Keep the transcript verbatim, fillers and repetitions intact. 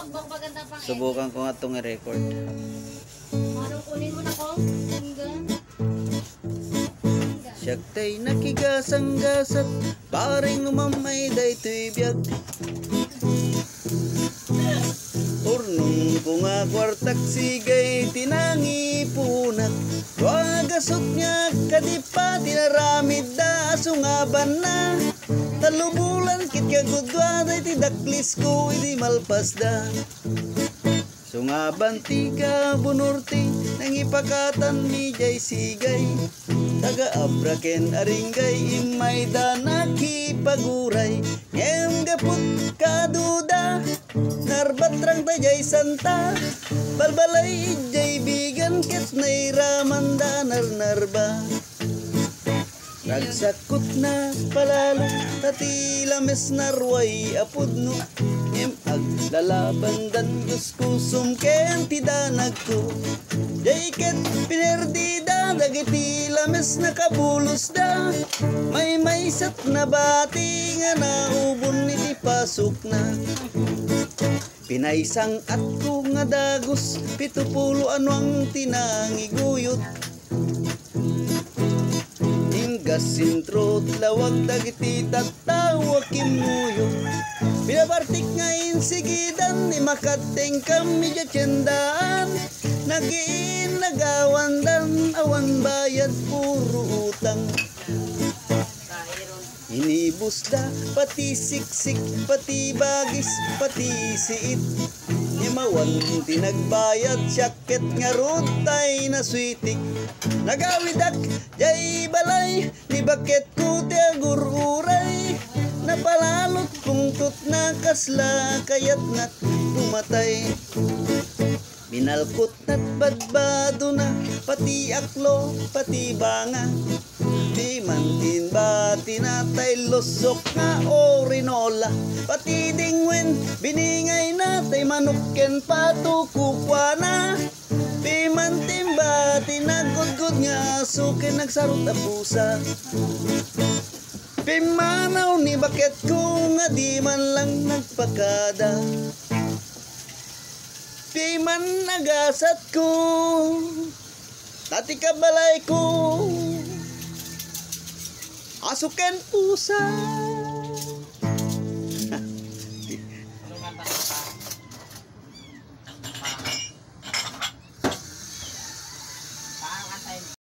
bang maganda pang Subukan ko nga itong i-record. Anong kunin mo na ko? Hanggang. Siyaktay nakigasang-gasat, paring umamay daytoy biyag. Urnong ko nga kwartak sigay tinangi punak. Wagasot niya kadipa tinaramid da asungaban na. Talubulan kit kagudwa day tidaklis ko idi malpas da. Sungaban tika bunurti nang ipakatan mi jay sigay. Taga abraken aringgay imay da nakipaguray. Ngem gaput kaduda narbatrang tajay santa. Balbalay jay bigan ket nairamanda narnarba. Nagsakot na palalo tati lames narway apudno. Ngem ag lalabandan Diyos ko sumken tidanag ko. Jay ket pinerdida dagiti lames nakabulos da. May maysat na bati nga naubon iti pasok na. Pinaisang at ko nga dagos pitupulo anwang tinangiguyot. Inggas sintrot lawag dagiti tatawa kimuyo. Pinabartik nga insigidan ni makateng kami jatsyendaan. Nagiin nagawandan awan bayad puro utang. Inibus da pati siksik pati bagis pati siit. Imawan tinagbayad syaket nga rutay na switik. Nagawidak jay balay ni baket ko ti agururay. Napalalot pungtot na kasla kayat nat pumatay. Minalkot na't badbado na pati aklo pati banga. Di mantin ba tinatay losok nga orinola. Pati dingwen biningay natay manukken patukukwa na. Di mantin ba tinagudgud nga sukin nagsarot a pusa. Pimanaw ni baket ko nga di man lang nagpakada. Di man nagasat ko tati kabalay ko asuken pusa.